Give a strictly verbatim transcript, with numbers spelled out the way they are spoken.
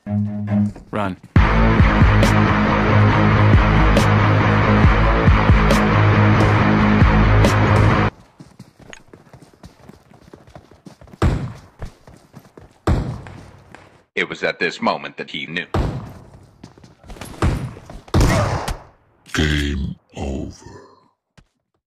Run. It was at this moment that he knew.